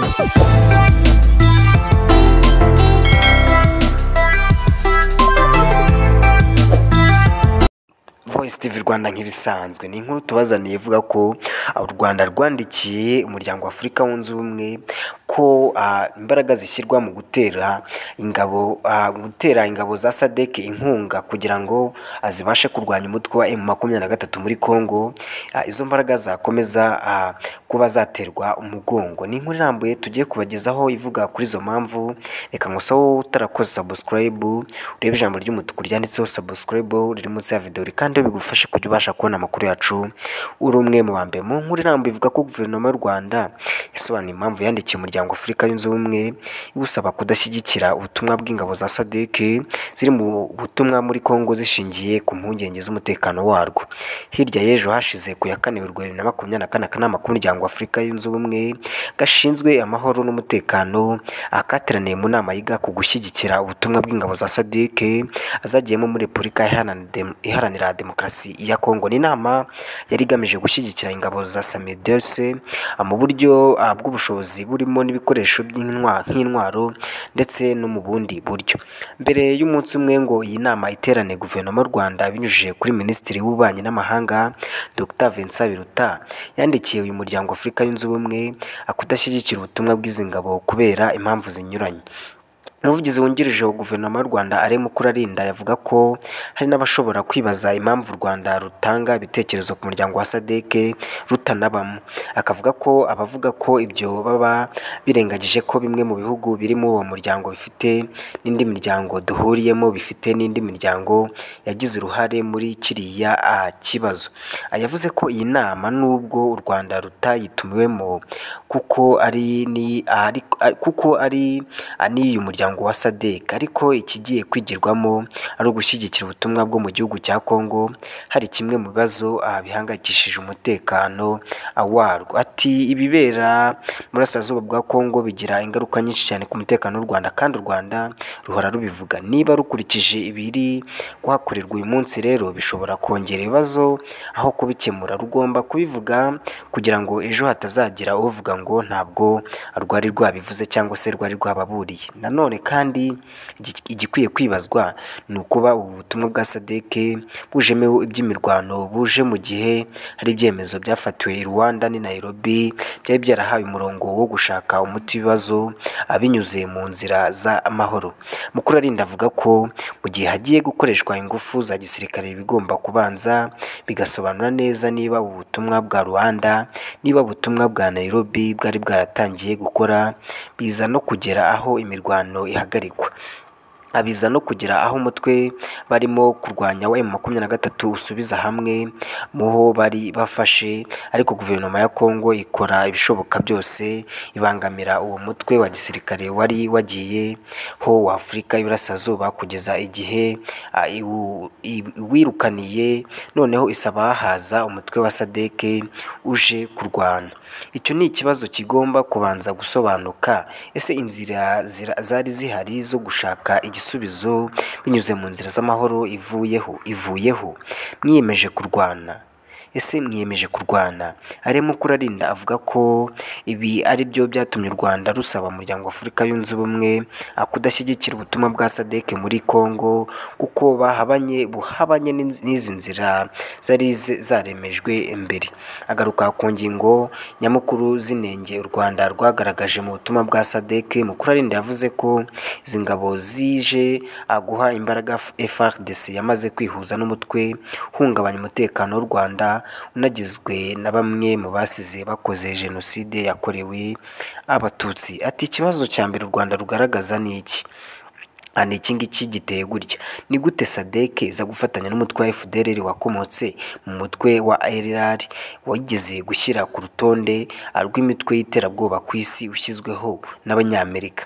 Tv Rwanda nk'ibisanzwe ni inkuru tubazaniye ivuga ko Urwanda rwandikiye umuryango wa Afurika wunze ubumwe ko imbaraga zishyirwa mu gutera ingabo za Sadc inkunga kugira ngo azibashe kurwanya umutwe wa M23 muri Congo, izo mbaraga zakomeza kuba zaterwa umugongo. Ni inkuru irambuye tugiye kubagezaho ivuga kuri izo mpamvu. Reka ngusaho utarakoze subscribe urebe ijambo ry'umutuku ryanditseho subscribe riri munsi ya video kandi bigufashe kujya ubasha kubona amakuru yacu uri umwe mu bambe. Mu nkuru irambuye ivuga ko guverinoma y'u Rwanda yasobanuye impamvu yandikiye umuryango Afurika yunze ubumwe iwusaba kudashyigikira ubutumwa bw'ingabo za Sadc ziri mu butumwa muri Congo zishingiye ku mpungenge z'umutekano warwo. Hirya y'ejo hashize ku ya 4 Werurwe 2024 akanama k'umuryango wa Afurika yunze ubumwe gashinzwe amahoro n'umutekano akateraniye mu nama yiga ku gushyigikira ubutumwa bw'ingabo za Sadc azagiyemo muri Repubulika Iharanira Demokarasi ya Congo. Ni inama yari igamije gushyigikira ingabo za SAMIDELS mu buryo bw'ubushobozi burimo n'ibikoresho nk'intwaro ndetse no mu bundi buryo. Mbere y'umunsi umwe ngo iyi nama iterane, guverinoma y'u Rwanda binyujije kuri Minisitiri w'Ububanyi n'Amahanga Dr Vincent Biruta yandikiye uyu muryango Afurika yunze ubumwe kudashyigikira ubutumwa bw'izi ngabo kubera impamvu zinyuranye. Umuvugizi wungirije wa guverinoma y'u Rwanda Kuri yavuga ko hari n'abashobora kwibaza impamvu u Rwanda rutanga ibitekerezo ku muryango wa Sadc rutanabamo. Akavuga ko abavuga ko ibyo baba birengagije ko bimwe mu bihugu birimo uwo muryango bifite n'indi miryango duhuriyemo bifite n'indi miryango yagize uruhare muri kiriya kibazo. Yavuze ko iyi nama nubwo u Rwanda rutayitumiwemo kuko ari uyu muryango wa Sadc, ariko ikigiye kwigirwamo ari ugushyigikira ubutumwa bwo mu gihugu cya Congo, hari kimwe mu bibazo bihangayikishije umutekano warwo. Ati ibibera burasirazuba bwa Congo bigira ingaruka nyinshi cyane ku mutekano w'u Rwanda kandi u Rwanda ruhora rubivuga. Niba rukurikije ibiri kuhakorerwa uyu munsi rero bishobora kongera ibibazo aho kubikemura. Rugomba kubivuga kugira ngo ejo hatazagira uvuga ngo ntabwo rwari rwabivuze cyangwa se rwari rwababuriye. Nanone kandi igikwiye kwibazwa ni ukuba ubu butumwa bwa Sadc bujemo iby'imirwano buje mu gihe hari ibyemezo byafatiwe i Rwanda ni Nairobi byari byarahaye umurongo wo gushaka umuti w'ibibazo binyuze mu nzira z'amahoro. Mukuru avuga ko mu gihe hagiye gukoreshwa ingufu za gisirikare bigomba kubanza bigasobanura neza niba ubu butumwa bwa Rwanda niba ubutumwa bwa Nairobi bwari bwaratangiye gukora, biza no kugera aho imirwano ihagarikwa, abiza no kugira aho umutwe barimo kurwanya wa M23 usubiza hamwe muho bari bafashe, ariko guverinoma ya Congo ikora ibishoboka byose ibangamira uwo mutwe wa gisirikare wari wagiye ho wa Afurika y'Iburasirazuba kugeza igihe wirukaniye, noneho isaba haza umutwe wa Sadc uje kurwana. Icyo ni ikibazo kigomba kubanza gusobanuka. Ese inzira zari zihari zo gushaka igisubizo binyuze mu nzira z'amahoro ivuyeho? Mwiyemeje kurwana? Ese mwiyemeje kurwana? Kuri avuga ko ibi ari byo byatumye u Rwanda rusaba umuryango wa Afurika yunze ubumwe kudashyigikira ubutumwa bwa Sadc muri Congo kuko buhabanye n'izi nzira zari zaremejwe mbere. Agaruka ku ngingo nyamukuru zinenge u Rwanda rwagaragaje mu butumwa bwa Sadc. Mukuru yavuze ko izi ngabo zije guha imbaraga FARDC yamaze kwihuza n'umutwe hungabanya umutekano w'u Rwanda unagizwe na bamwe mu basize bakoze jenoside yakorewe Abatutsi. Ati ikibazo cya mbere u Rwanda rugaragaza ni iki? Iki ngiki giteye gutya: ni gute Sadc iza gufatanya n'umutwe wa FDLR wakomotse mu mutwe wa LRR wageze gushyira ku rutonde rw'imitwe y'iterabwoba ku isi ushyizweho n'Abanyamerika?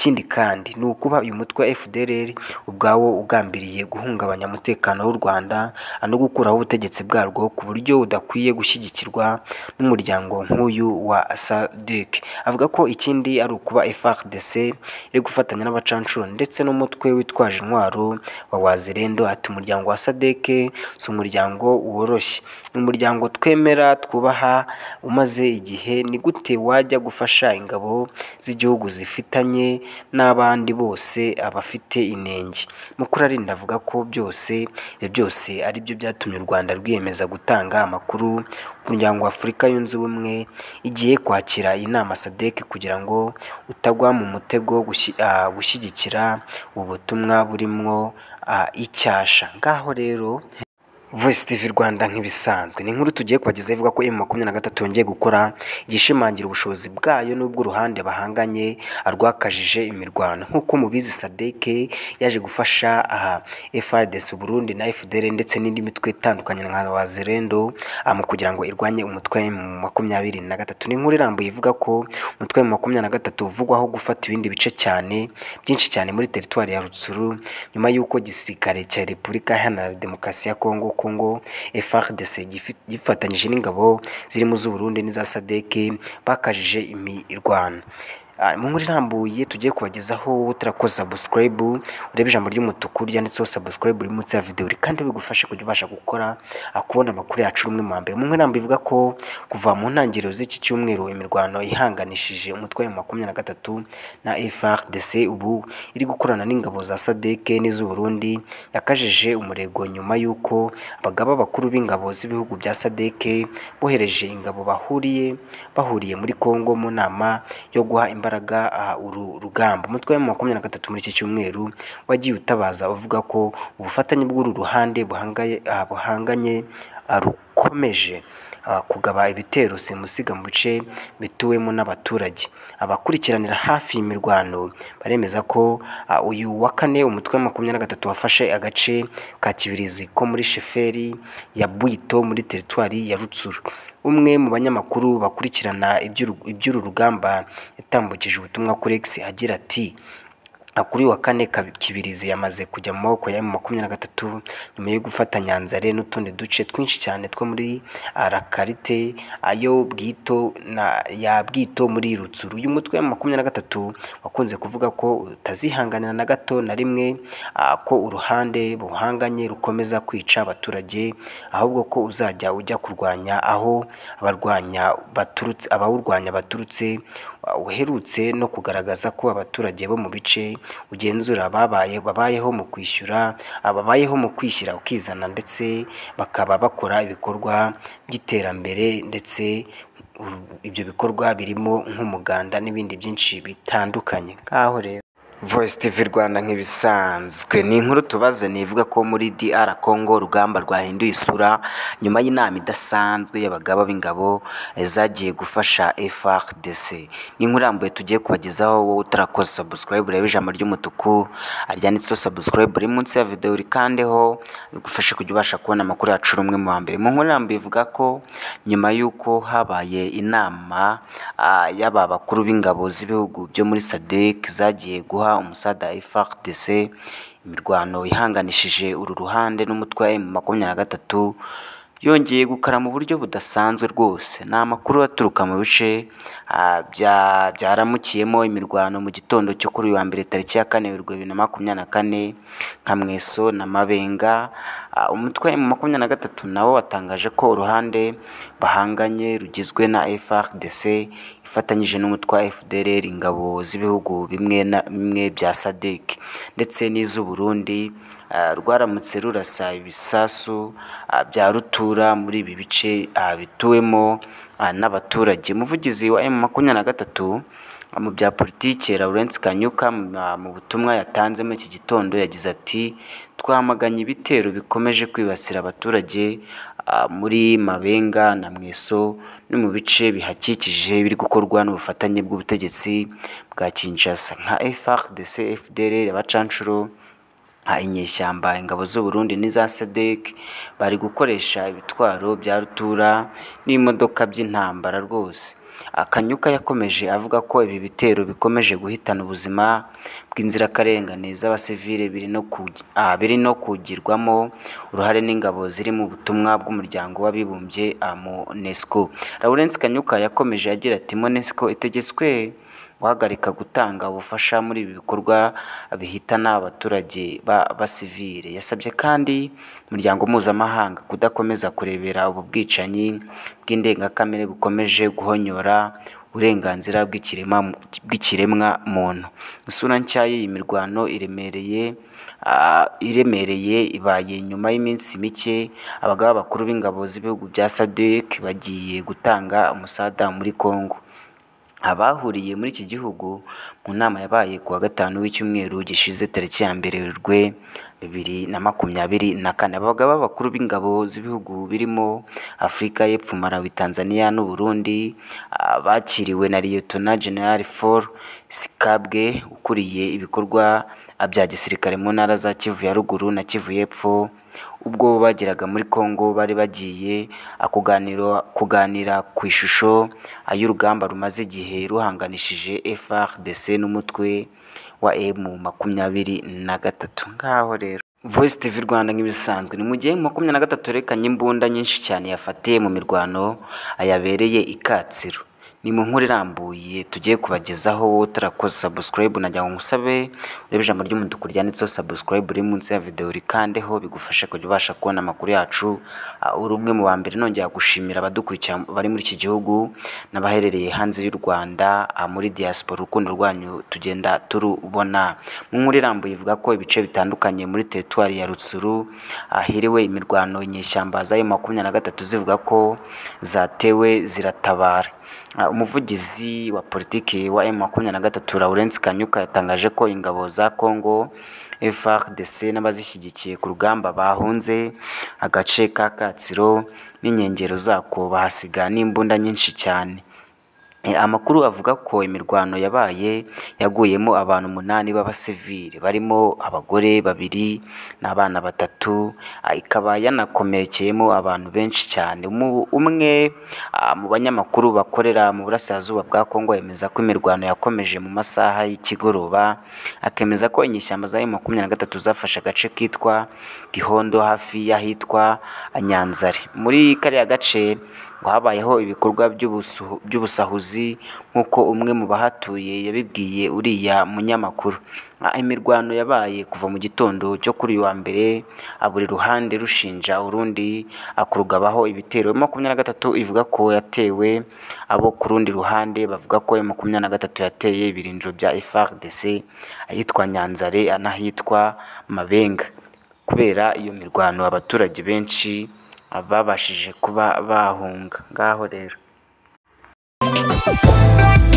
ikindi kandi ni ukuba uyu mutwe wa FDLR ubwawo ugambiriye guhungabanya umutekano w'u Rwanda no gukuraho ubutegetsi bwarwo ku buryo udakwiye gushyigikirwa n'umuryango nk'uyu wa Sadc. Avuga ko ikindi ari ukuba FARDC iri gufatanya n'abacancuro ndetse n'umutwe witwaje intwaro wa Wazalendo. Ati umuryango wa Sadc si umuryango woroshye, ni umuryango twemera twubaha umaze igihe. Ni gute wajya gufasha ingabo z'igihugu zifitanye n'abandi bose abafite inenge? Mukuru arinda avuga ko byose ari byo byatumye u Rwanda rwiyemeza gutanga amakuru ku muryango wa Afurika yunze ubumwe igiye kwakira inama Sadc kugira ngo utagwa mu mutego gushyigikira ubutumwa burimwo icyasha. Ngaho rero Voice TV Rwanda nk'ibisanzwe ni inkuru tugiye kubagezaho ivuga ko M23 yongeye gukora igishimangira ubushobozi bwayo n'ubwo uruhande bahanganye arwakajije imirwano. Nk'uko mubizi Sadc yaje gufasha FARDC Burundi na FDL ndetse n'indi mitwe itandukanye nka Wazalendo mu kugira ngo irwanye umutwe M23. Ni inkuru irambuye ivuga ko umutwe M23 uvugwaho gufata ibindi bice byinshi cyane muri teritwari ya Rutsuru nyuma y'uko gisirikare cya Repubulika Iharanira Demokarasi ya Congo FARDC gifatanyije n'ingabo zirimo z'u Burundi n'iza Sadc bakajije imirwano. Mu nkuru irambuye tugiye kubagezaho utarakoze subscribe urebe ijambo ry'umutuku ryanditseho subscribe uri munsi ya video kandi bigufashe kujya ubasha gukora kubona amakuru yacu rumwe mu mbere. Mu nkuru irambuye ivuga ko kuva mu ntangiriro z'iki cyumweru imirwano ihanganishije umutwe wa M23 na FARDC ubu iri gukorana n'ingabo za Sadc n'iz'u Burundi yakajije umurego nyuma y'uko abagaba bakuru b'ingabo z'ibihugu bya Sadc bohereje ingabo bahuriye muri Congo mu nama yo guha imbaraga uru rugamba. Umutwe wa M23 muri iki cyumweru wagiye utabaza uvuga ko ubufatanye bw'uru ruhande buhanganye rukomeje kugaba ibitero simusiga mu bice bituwemo n'abaturage. Abakurikiranira hafi imirwano baremeza ko uyu wa kane umutwe wa M23 wafashe agace ka Kibirizi ko muri sheferi ya Bwito muri teritwari ya Rutsuru. Umwe mu banyamakuru bakurikirana iby'uru rugamba yatambukije ubutumwa kuri X agira ati kuri wa kane Kibirizi yamaze kujya mu maboko ya M23 nyuma yo gufata Nyanzare n'utundi duce twinshi cyane two muri Arakarite ayo Bwito ya Bwito muri Rutsuru. Uyu mutwe wa M23 wakunze kuvuga ko utazihanganira na gato na rimwe ko uruhande buhanganye rukomeza kwica abaturage, ahubwo ko uzajya ujya kurwanya aho abawurwanya baturutse. Uherutse no kugaragaza ko abaturage bo mu bice ugenzura babayeho mu kwishyira ukizana ndetse bakaba bakora ibikorwa by'iterambere ndetse ibyo bikorwa birimo nk'umuganda n'ibindi byinshi bitandukanye. Ngaho rero Voice TV Rwanda nk'ibisanzwe ni inkuru tubaze nivuga ko muri DR Congo urugamba rwahinduye isura nyuma y'inama idasanzwe y'abagaba b'ingabo zagiye gufasha FARDC. Ni inkuru irambuye tugiye kubagezaho wowe utarakoze subscribe urebe ijambo ry'umutuku ryanditseho subscribe uri munsi ya video rikandeho bigufashe kujya ubasha kubona amakuru yacu rumwe mu mbere. Mu nkuru irambuye ivuga ko nyuma y'uko habaye inama y'aba bakuru b'ingabo z'ibihugu byo muri Sadc zagiye guha umusada FARDC imirwano ihanganishije uru ruhande n'umutwe wa M23 yongeye gukara mu buryo budasanzwe rwose. Ni amakuru aturuka mu bice byaramukiyemo imirwano mu gitondo cyo kuri wa mbere tariki ya 4 Werurwe 2024 nka Mweso na Mabenga. Umutwe wa M23 nawo watangaje ko uruhande bahanganye rugizwe na FARDC ifatanyije n'umutwe wa FDLR ingabo z'ibihugu bimwe bya Sadc ndetse n'iz'u Burundi rwaramutse rurasa ibisasu bya rutura muri ibi bice bituwemo n'abaturage. Umuvugizi wa M23 mu bya politiki Lawrence Kanyuka mu butumwa yatanze muri iki gitondo yagize ati twamaganye ibitero bikomeje kwibasira abaturage muri Mabenga na Mweso no mu bice bihakikije biri gukorwa n'ubufatanye bw'ubutegetsi bwa Kinshasa nka FARDC FDL abacancuro inyeshyamba ingabo z'u Burundi n'iza Sadc bari gukoresha ibitwaro bya rutura n'imodoka by'intambara rwose. Kanyuka yakomeje avuga ko ibi bitero bikomeje guhitana ubuzima bw'inzirakarengane z'abasivile biri no kugirwamo uruhare n'ingabo ziri mu butumwa bw'umuryango w'abibumbye MONUSCO. Lawrence Kanyuka yakomeje agira ati MONUSCO itegetswe guhagarika gutanga ubufasha muri ibi bikorwa bihitana abaturage b'abasivile. Yasabye kandi umuryango mpuzamahanga kudakomeza kurebera ubu bwicanyi bw'indengakamere bukomeje guhonyora uburenganzira bw'ikiremwa muntu. Isura nshya y'iyi mirwano iremereye ibaye nyuma y'iminsi mike abagaba bakuru b'ingabo z'ibihugu bya Sadc bagiye gutanga umusada muri Congo. Abahuriye muri iki gihugu mu nama yabaye kuwa gatanu w'icyumweru gishize tariki ya 1 Werurwe 2024. Abagaba bakuru b'ingabo z'ibihugu birimo Afurika y'Epfo, Malawi, Tanzania n'u Burundi bakiriwe na Lieutenant General For Sikabwe ukuriye ibikorwa bya gisirikare mu ntara za Kivu ya ruguru na Kivu y'Epfo. Ubwo bageraga muri Congo bari bagiye kuganira ku ishusho y'urugamba rumaze igihe ruhanganishije FARDC n'umutwe wa M23. Ngaho rero Voice TV Rwanda nk'ibisanzwe ni mu gihe 23 rekanye imbunda nyinshi cyane yafatiye mu mirwano ayabereye ikatsiro. Ni mu nkuru irambuye tugiye kubagezaho. Utarakoze subscribe najya ngusabe urebe ijambo ry'umutuku ryanditseho subscribe uri munsi ya video rikandeho bigufasha kujya ubasha kubona amakuru yacu uri umwe mu bambere. Nongera gushimira abadukurikira bari muri iki gihugu n'abaherereye hanze y'u Rwanda muri diaspora. Urukundo rwanyu tugenda turubona. Mu nkuru irambuye ivuga ko ibice bitandukanye muri territoire ya Rutsuru ahiriwe imirwano inyeshyamba za M23 zivuga ko zatewe ziratabara. Umuvugizi wa politiki wa M23 Lawrence Kanyuka yatangaje ko ingabo za Congo FARDC n'abazishyigikiye ku rugamba bahunze agace ka Katsiro n'inkengero zako bahasiga n'imbunda nyinshi cyane. Amakuru avuga ko imirwano yabaye yaguyemo abantu 8 b'abasivile barimo abagore 2 n'abana 3, ikaba yanakomerekeyemo abantu benshi cyane. Umwe mu banyamakuru bakorera mu burasirazuba bwa Congo yemeza ko imirwano yakomeje mu masaha y'ikigoroba, akemeza ko inyeshyamba za M23 zafashe agace kitwa Gihondo hafi y'ahitwa Nyanzare. Muri kariya gace ngo habayeho ibikorwa by'ubusahuzi nk'uko umwe mu bahatuye yabibwiye uriya munyamakuru. Imirwano yabaye kuva mu gitondo cyo kuri wa mbere, buri ruhande rushinja urundi akurugabaho ibitero. M23 ivuga ko yatewe, abo ku rundi ruhande bavuga ko M23 yateye ibirindiro bya FARDC ahitwa Nyanzare anahitwa Mabenga. Kubera iyo mirwano abaturage benshi babashije kuba bahunga. Ngaho rero